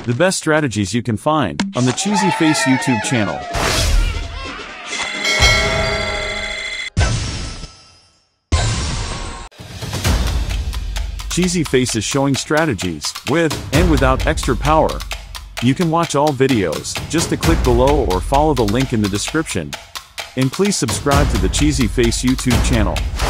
The best strategies you can find on the CheesyFace YouTube channel. CheesyFace is showing strategies with and without extra power. You can watch all videos just to click below or follow the link in the description. And please subscribe to the CheesyFace YouTube channel.